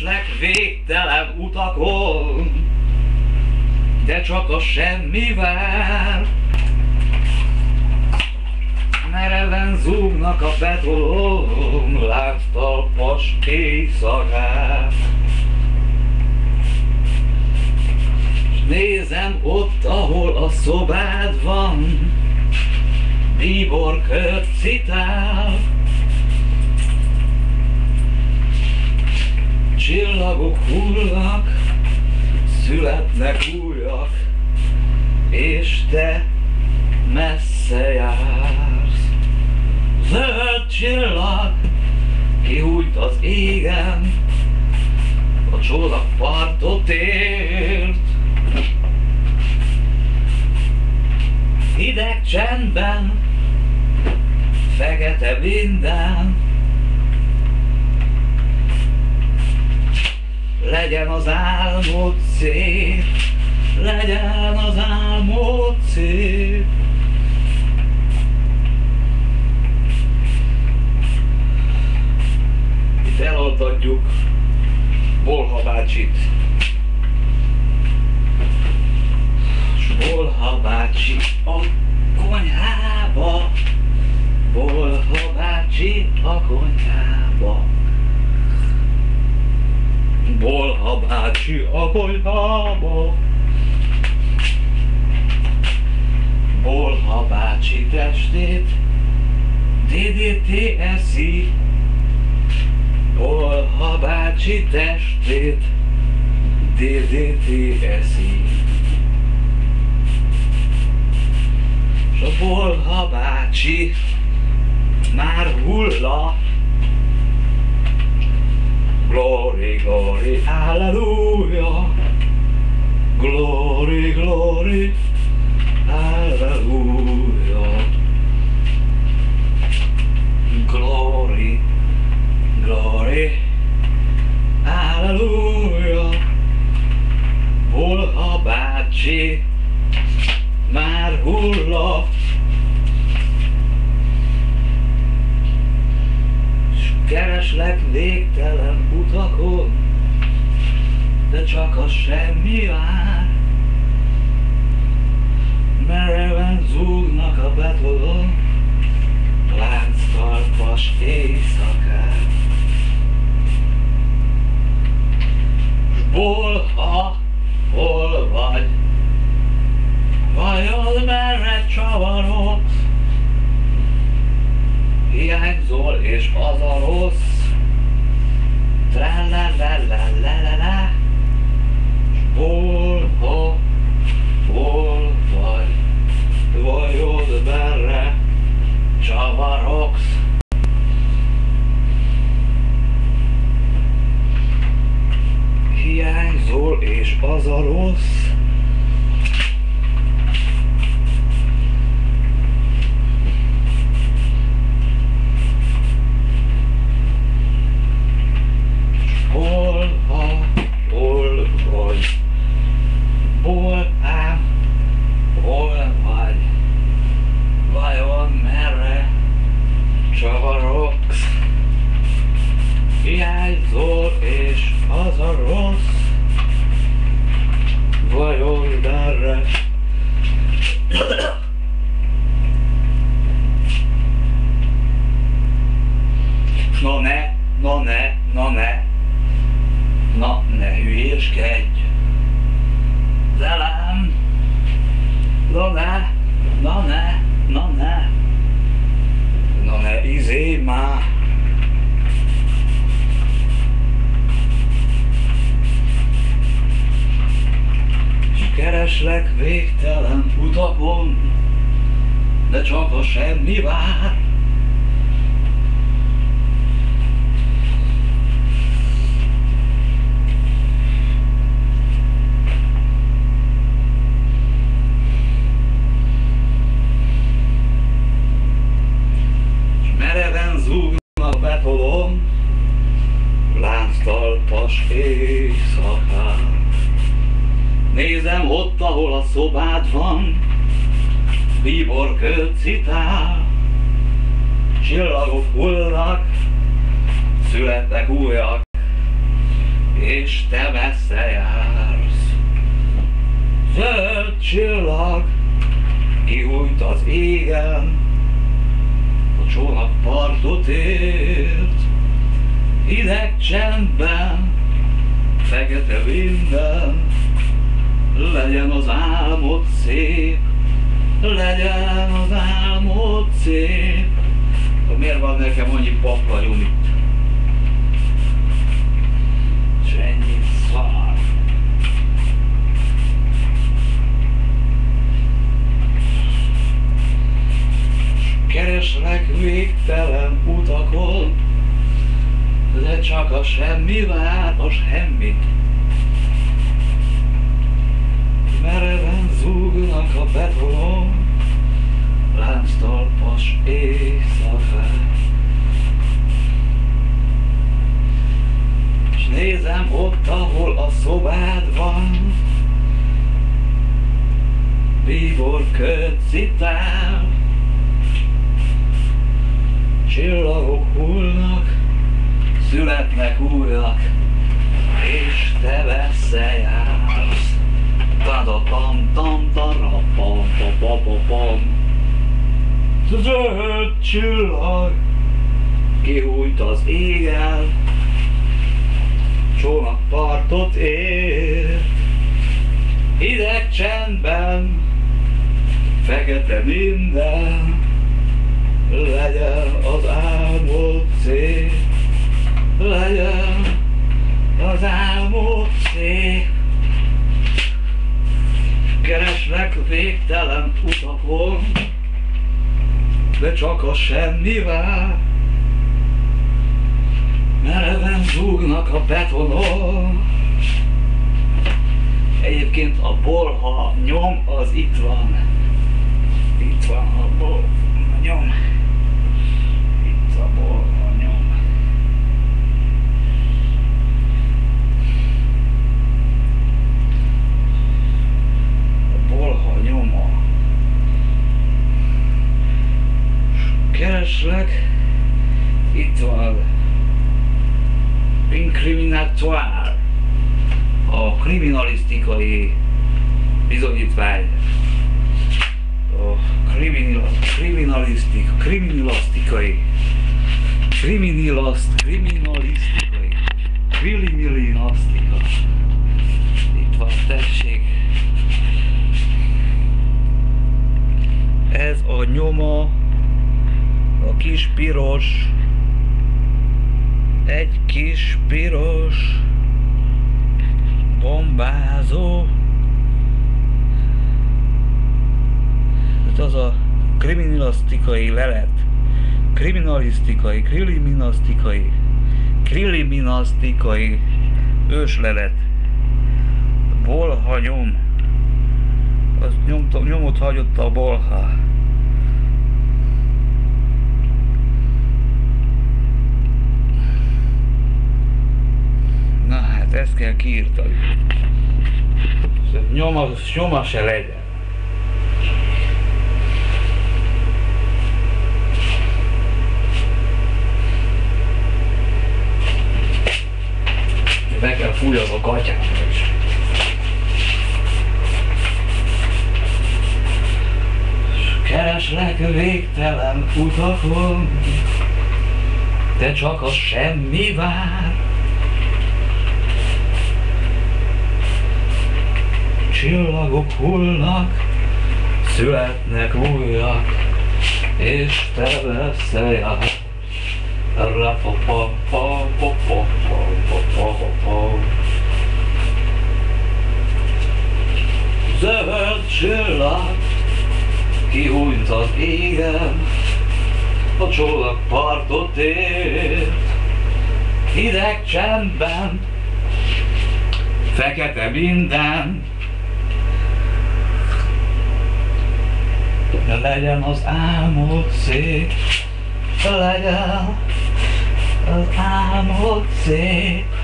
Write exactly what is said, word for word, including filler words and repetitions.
Kereslek végtelen utakon, de csak a semmivel. Mereven zúgnak a betolom, lánctalpas éjszakát. S nézem ott, ahol a szobád van, bíborkört citál. Csillagok hullnak, születnek újak, és te messze jársz. Zöld csillag kihújt az égen, a csónakpartot ért. Hideg csendben, fekete minden, legyen az álmod szép, legyen az álmod szép. Itt elaltatjuk Bolha bácsit. S Bolha bácsi a konyhába, Bolha bácsi a konyhába. Bolha bácsi a konyhába, Bolha bácsi testét dé dé té eszi, Bolha bácsi testét dé dé té eszi. S a Bolha bácsi már hulla. Glory, glory, hallelujah. Glory, glory, hallelujah. Glory, glory, hallelujah. Bolha bácsi már hulla. Kereslek végtelen utakon, de csak a semmi vár. Mereven zúgnak a betolom, lánctalpas éjszakát. S Bolha, hol vagy? Vajon merre csavarodsz? Hiányzol, és az a rossz. Tralalalalala. S Bolha, hol vagy? Vajon merre csavarogsz? Hiányzol, és az a rossz. Bolha, hol vagy? Bolhám, hol vagy? Vajon merre csavarogsz? Hiányzol, és az a rossz. Vajon merre? Na ne, na ne, na ne. Na, ne hülyéskedj velem! Na ne, na ne, na ne, na ne izé már! S kereslek végtelen utakon, de csak a semmi vár. Mereven zúgnak betolom, lánctalpas éjszakát. Nézem ott, ahol a szobád van, bíborköd citál. Csillagok hullnak, születnek újak, és te messze jársz. Zöld csillag kihújt az égen, a csónakpartot ért, hideg csendben, fekete minden, legyen az álmod szép, legyen az álmod szép. Miért van nekem annyi paplajom itt? S ennyit szár. Kereslek végtelen utakon, de csak a semmi vár a semmit. Mereven zúgnak a betonon, lánctalpas éjszakán. S nézem ott, ahol a szobád van, bíbor köd citál, csillagok hullnak, születnek újak, és te messze jársz. Ta-da-tam-tam-ta-ra-pam-pa-pa-pa-pam. Zöld csillag kihújt az égen, csónakpartot ér, hideg csendben, fekete minden, legyen az álmod szép, legyen az álmod szép. Kereslek végtelen utakon, de csak a semmi vár. Mereven zúgnak a betonon. Egyébként a bolha nyom az itt van. Itt van a bolha nyom. Itt a bolha nyom. A bolha nyoma. Kereslek, itt van incriminatoire, a kriminalisztikai bizonyítvány, a kriminalisztik, kriminalisztikai, kriminaliszt, kriminalisztikai, kriminalisztika. Itt van, tessék. Ez a nyoma, a kis piros, egy kis piros bombázó. Ez az a kriminalisztikai lelet, kriminalisztikai, kriminalisztikai, kriminalisztikai őslelet. Bolha nyom, az nyomta, nyomot hagyott a bolha. Na hát ezt kell kiírtani. Nyoma, nyoma se legyen. Be kell fújjam a gatyámra is. Kereslek végtelen utakon, de csak a semmi vár. Csillagok hullnak, születnek újak, és te messze jársz. Zöld csillag kihújt az égen, a csónakpartot ért, hideg csendben, fekete minden. Legyen az álmod szép, legyen az álmod szép.